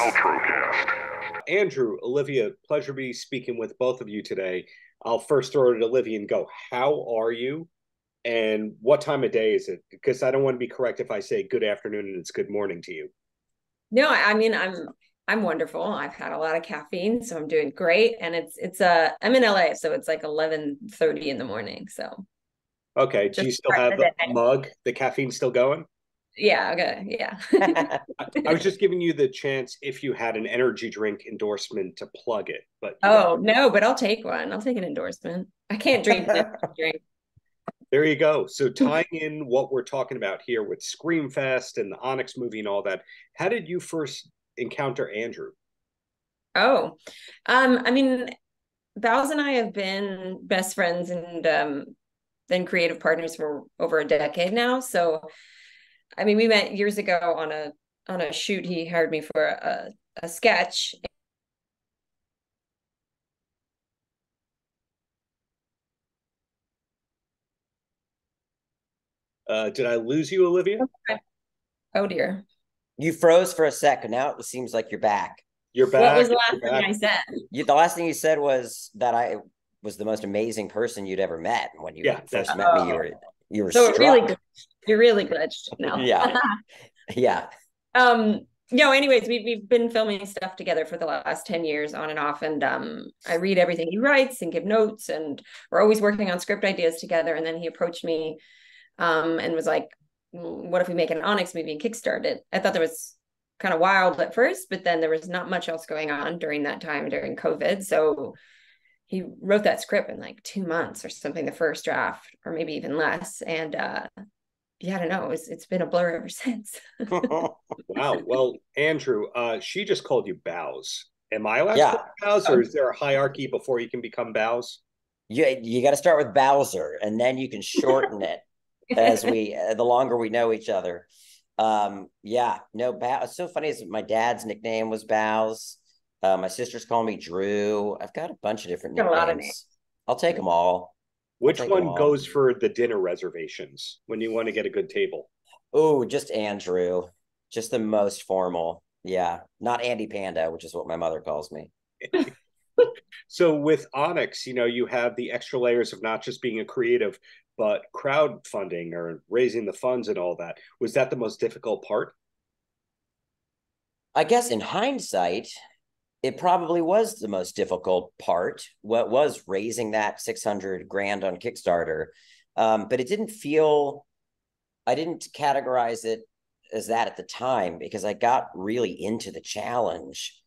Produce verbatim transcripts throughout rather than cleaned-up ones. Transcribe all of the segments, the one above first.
Paltrocast. Andrew, Olivia, pleasure to be speaking with both of you today. I'll first throw it at Olivia and go, how are you? And what time of day is it? Because I don't want to be correct if I say good afternoon and it's good morning to you. No, I mean I'm I'm wonderful. I've had a lot of caffeine, so I'm doing great. And it's it's uh I'm in L A, so it's like eleven thirty in the morning. So Okay. Do just you still start have the the day. mug? The caffeine still going? Yeah, okay, yeah. I, I was just giving you the chance if you had an energy drink endorsement to plug it, but you don't. Oh no, but I'll take one. I'll take an endorsement. I can't drink this drink. There you go. So tying in what we're talking about here with Screamfest and the Onyx movie and all that, how did you first encounter Andrew? Oh, um, I mean, Bowles and I have been best friends and um then creative partners for over a decade now. So I mean, we met years ago on a on a shoot. He hired me for a, a sketch. Uh, did I lose you, Olivia? Oh dear. You froze for a second. Now it seems like you're back. You're What was back. the You're last thing back. I said? You, the last thing you said was that I was the most amazing person you'd ever met. When you Yeah, that's first met me, you Oh, were you were so it really, struck. you're really glitched now. Yeah, yeah. um, no, anyways, we've we've been filming stuff together for the last ten years on and off. And um I read everything he writes and give notes, and we're always working on script ideas together. And then he approached me um and was like, what if we make an Onyx movie and kickstart it? I thought that was kind of wild at first, but then there was not much else going on during that time during COVID. So he wrote that script in like two months or something, the first draft, or maybe even less. And uh, yeah, I don't know. It's, it's been a blur ever since. wow. Well, Andrew, uh, she just called you Bows. Am I allowed to call Yeah. you Bows, or is there a hierarchy before you can become Bows? You you got to start with Bowser, and then you can shorten it as we uh, the longer we know each other. Um, yeah, no, Bow. It's so funny. Is my dad's nickname was Bows. Uh, my sisters call me Drew. I've got a bunch of different Got a lot of names. nicknames. I'll take them all. I'll Which take them one all. goes for the dinner reservations when you want to get a good table? Oh, just Andrew. Just the most formal. Yeah. Not Andy Panda, which is what my mother calls me. So with Onyx, you know, you have the extra layers of not just being a creative, but crowdfunding or raising the funds and all that. Was that the most difficult part? I guess in hindsight, it probably was the most difficult part. What was raising that six hundred grand on Kickstarter. Um, but it didn't feel, I didn't categorize it as that at the time because I got really into the challenge.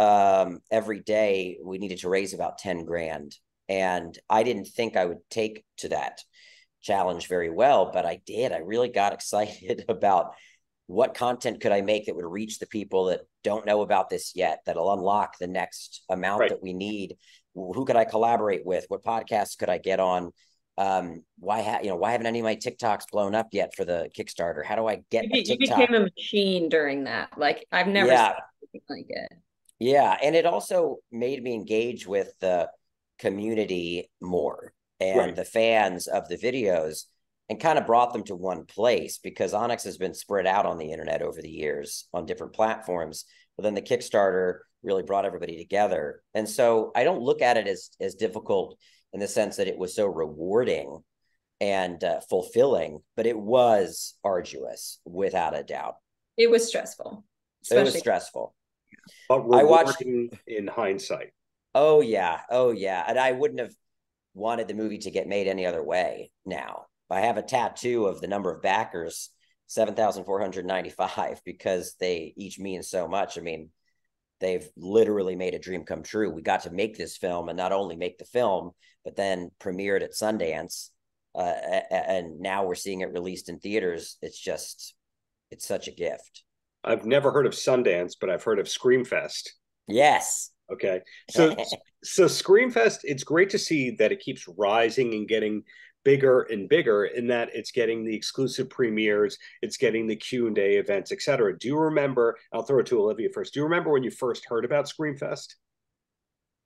Um, every day we needed to raise about ten grand. And I didn't think I would take to that challenge very well, but I did. I really got excited about what content could I make that would reach the people that don't know about this yet, that'll unlock the next amount Right. that we need. Who could I collaborate with? What podcasts could I get on? Um, why ha- you know, why haven't any of my TikToks blown up yet for the Kickstarter? How do I get You, a be, you TikTok? became a machine during that. Like I've never seen Yeah, anything like it. yeah. And it also made me engage with the community more and Right. the fans of the videos and kind of brought them to one place because Onyx has been spread out on the internet over the years on different platforms. But then the Kickstarter really brought everybody together. And so I don't look at it as, as difficult in the sense that it was so rewarding and uh, fulfilling, but it was arduous without a doubt. It was stressful, It was especially. stressful. But I watched, rewarding in hindsight. oh yeah, oh yeah. And I wouldn't have wanted the movie to get made any other way now. I have a tattoo of the number of backers, seven thousand four hundred ninety-five, because they each mean so much. I mean, they've literally made a dream come true. We got to make this film and not only make the film, but then premiere it at Sundance. Uh, and now we're seeing it released in theaters. It's just, it's such a gift. I've never heard of Sundance, but I've heard of Screamfest. Yes. Okay. So so Screamfest, it's great to see that it keeps rising and getting bigger and bigger in that it's getting the exclusive premieres, it's getting the Q and A events, et cetera. Do you remember, I'll throw it to Olivia first. Do you remember when you first heard about Screamfest?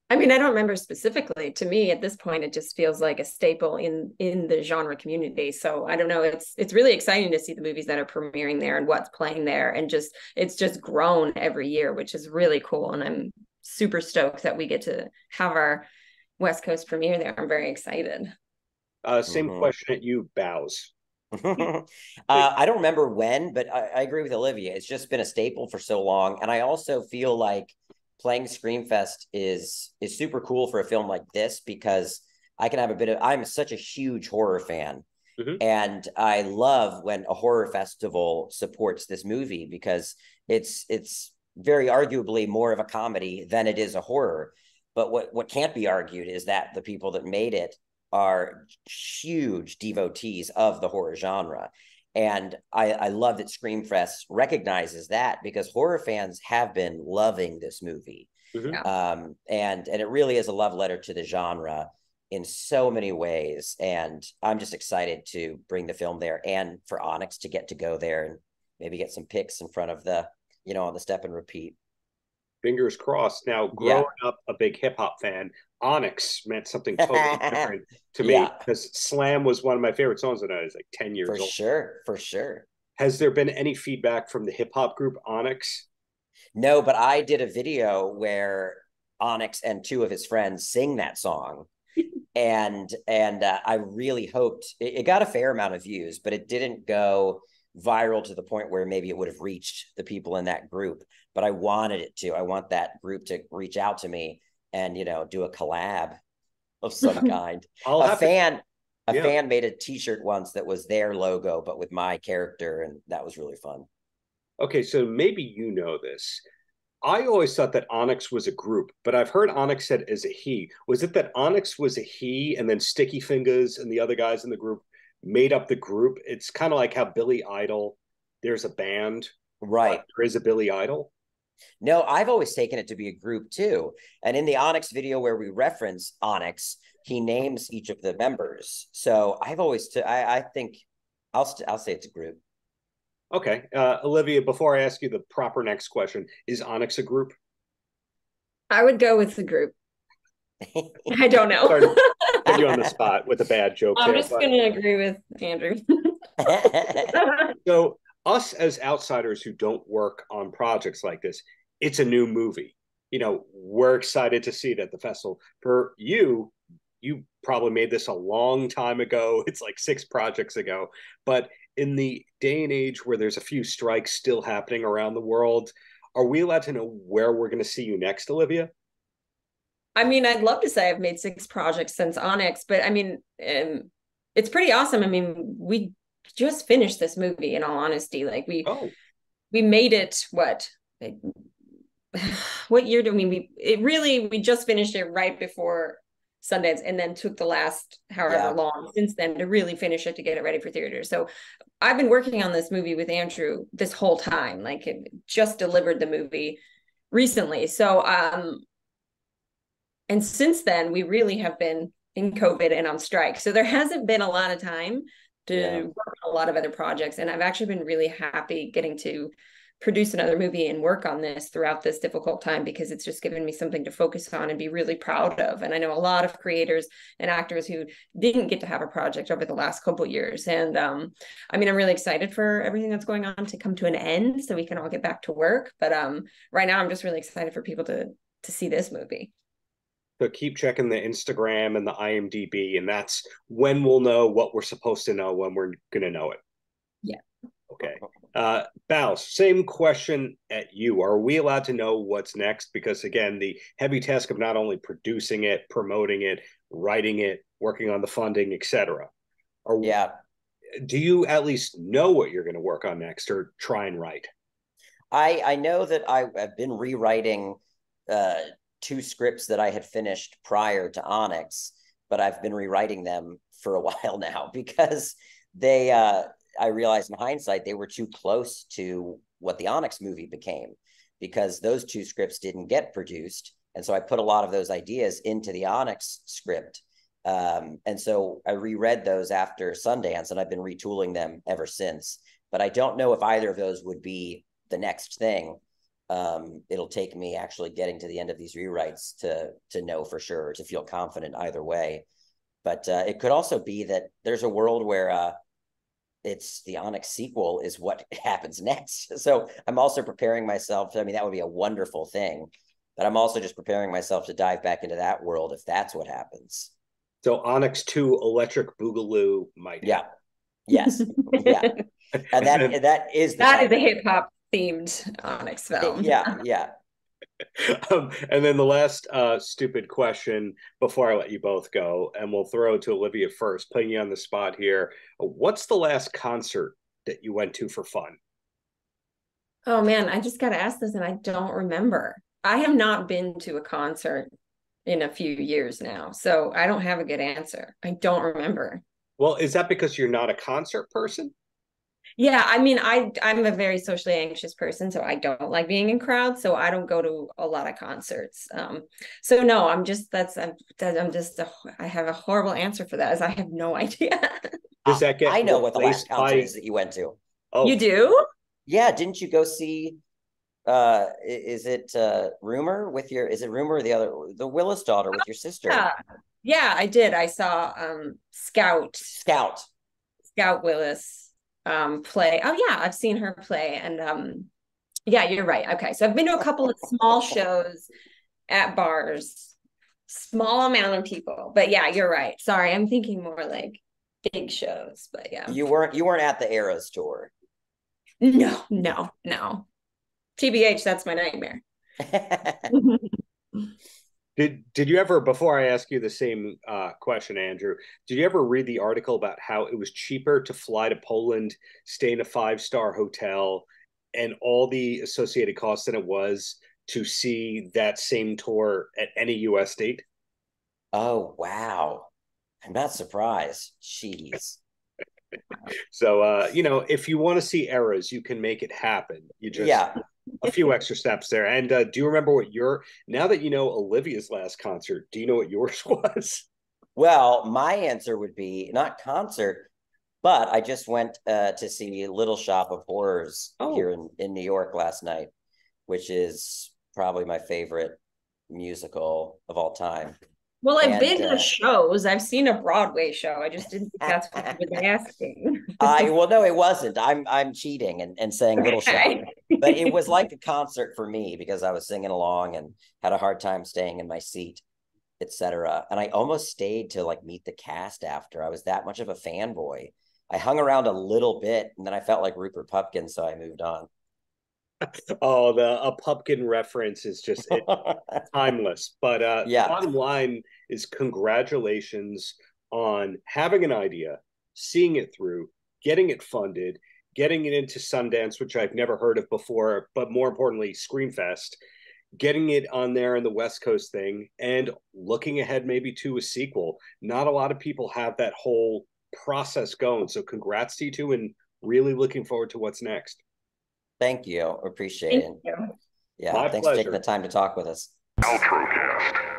I mean, I don't remember specifically. To me, at this point, it just feels like a staple in in the genre community. So I don't know. It's it's really exciting to see the movies that are premiering there and what's playing there, and just it's just grown every year, which is really cool. And I'm super stoked that we get to have our West Coast premiere there. I'm very excited. Uh, same Mhm. question at you, Bows. uh, I don't remember when, but I, I agree with Olivia. It's just been a staple for so long, and I also feel like playing Screamfest is is super cool for a film like this because I can have a bit of. I'm such a huge horror fan, Mhm. and I love when a horror festival supports this movie because it's it's very arguably more of a comedy than it is a horror. But what what can't be argued is that the people that made it are huge devotees of the horror genre. And I, I love that Screamfest recognizes that because horror fans have been loving this movie. Mhm. Um, and, and it really is a love letter to the genre in so many ways. And I'm just excited to bring the film there and for Onyx to get to go there and maybe get some pics in front of the, you know, on the step and repeat. Fingers crossed. Now, growing Yeah. up a big hip hop fan, Onyx meant something totally different to me Yeah, because Slam was one of my favorite songs when I was like ten for years old. sure. For sure. Has there been any feedback from the hip hop group Onyx? No, but I did a video where Onyx and two of his friends sing that song. And and uh, I really hoped it, it got a fair amount of views, but it didn't go viral to the point where maybe it would have reached the people in that group. But I wanted it to. I want that group to reach out to me and, you know, do a collab of some kind. I'll A have fan, to, a yeah. fan made a t-shirt once that was their logo, but with my character, and that was really fun. Okay, so maybe you know this. I always thought that Onyx was a group, but I've heard Onyx said as a he. Was it that Onyx was a he and then Sticky Fingers and the other guys in the group made up the group? It's kind of like how Billy Idol, there's a band, Right. but there is a Billy Idol. No, I've always taken it to be a group too. And in the Onyx video where we reference Onyx, he names each of the members. So I've always, t- I, I think I'll, st- I'll say it's a group. Okay, uh, Olivia, before I ask you the proper next question, is Onyx a group? I would go with the group. I don't know. Sorry to put you on the spot with a bad joke. I'm there, just but... going to agree with Andrew. So, us as outsiders who don't work on projects like this, it's a new movie. You know, we're excited to see it at the festival. For you, you probably made this a long time ago. It's like six projects ago. But in the day and age where there's a few strikes still happening around the world, are we allowed to know where we're going to see you next, Olivia? I mean, I'd love to say I've made six projects since Onyx, but I mean, um, it's pretty awesome. I mean, we just finished this movie, in all honesty. Like we, oh. we made it. What? Like, what year do we? We it really we just finished it right before Sundance, and then took the last however yeah. long since then to really finish it to get it ready for theater. So I've been working on this movie with Andrew this whole time. Like it just delivered the movie recently. So um. And since then, we really have been in COVID and on strike. So there hasn't been a lot of time to yeah. work on a lot of other projects. And I've actually been really happy getting to produce another movie and work on this throughout this difficult time, because it's just given me something to focus on and be really proud of. And I know a lot of creators and actors who didn't get to have a project over the last couple of years. And um, I mean, I'm really excited for everything that's going on to come to an end so we can all get back to work. But um, right now, I'm just really excited for people to to see this movie. So keep checking the Instagram and the I M D B, and that's when we'll know what we're supposed to know when we're going to know it. Yeah. Okay. Uh, Bows, same question at you. Are we allowed to know what's next? Because, again, the heavy task of not only producing it, promoting it, writing it, working on the funding, et cetera. Are, yeah. Do you at least know what you're going to work on next or try and write? I, I know that I, I've been rewriting uh, two scripts that I had finished prior to Onyx, but I've been rewriting them for a while now because they, uh, I realized in hindsight, they were too close to what the Onyx movie became, because those two scripts didn't get produced. And so I put a lot of those ideas into the Onyx script. Um, and so I reread those after Sundance, and I've been retooling them ever since. But I don't know if either of those would be the next thing. Um, it'll take me actually getting to the end of these rewrites to to know for sure, to feel confident either way. But uh, it could also be that there's a world where uh, it's the Onyx sequel is what happens next. So I'm also preparing myself. I mean, that would be a wonderful thing, but I'm also just preparing myself to dive back into that world if that's what happens. So Onyx two Electric Boogaloo might yeah happen. Yes. Yeah. And that that is the that is a hip hop themed Onyx film. Yeah, yeah. Um, and then the last uh, stupid question before I let you both go, and we'll throw it to Olivia first, putting you on the spot here. What's the last concert that you went to for fun? Oh man, I just got to ask this and I don't remember. I have not been to a concert in a few years now, so I don't have a good answer. I don't remember. Well, is that because you're not a concert person? Yeah, I mean, I I'm a very socially anxious person, so I don't like being in crowds, so I don't go to a lot of concerts. Um, so no, I'm just that's I'm I'm just a, I have a horrible answer for that, as I have no idea. Does that get? I know what the last concert by... is that you went to. Oh, you do? Yeah, didn't you go see? Uh, is it uh Rumor with your? Is it Rumor or the other, the Willis daughter with your sister? Yeah, yeah, I did. I saw um Scout Scout Scout Willis um play. Oh yeah, I've seen her play, and um yeah, you're right. Okay, so I've been to a couple of small shows at bars, small amount of people, but yeah, you're right. Sorry, I'm thinking more like big shows, but yeah. You weren't you weren't at the Eras tour. No, no, no. T B H, that's my nightmare. Did did you ever, before I ask you the same uh, question, Andrew, did you ever read the article about how it was cheaper to fly to Poland, stay in a five-star hotel, and all the associated costs than it was to see that same tour at any U S date? Oh, wow. I'm not surprised. Jeez. So, uh, you know, if you want to see Eras, you can make it happen. You just... Yeah. A few extra steps there. And uh, do you remember what your, now that you know Olivia's last concert, do you know what yours was? Well, my answer would be not concert, but I just went uh, to see Little Shop of Horrors oh. here in, in New York last night, which is probably my favorite musical of all time. Well, I've and, been to uh, shows. I've seen a Broadway show. I just didn't think that's what you were asking. I well, no, it wasn't. I'm I'm cheating and, and saying Little Shop, but it was like a concert for me because I was singing along and had a hard time staying in my seat, et cetera. And I almost stayed to like meet the cast after. I was that much of a fanboy. I hung around a little bit and then I felt like Rupert Pupkin, so I moved on. Oh, the a Pupkin reference is just it, timeless. But uh, yeah. Bottom line is congratulations on having an idea, seeing it through, getting it funded, getting it into Sundance, which I've never heard of before, but more importantly, Screamfest, getting it on there in the West Coast thing, and looking ahead maybe to a sequel. Not a lot of people have that whole process going. So congrats to you two, and really looking forward to what's next. Thank you. Appreciate Thank it. You. Yeah. My thanks pleasure. for taking the time to talk with us. Paltrocast.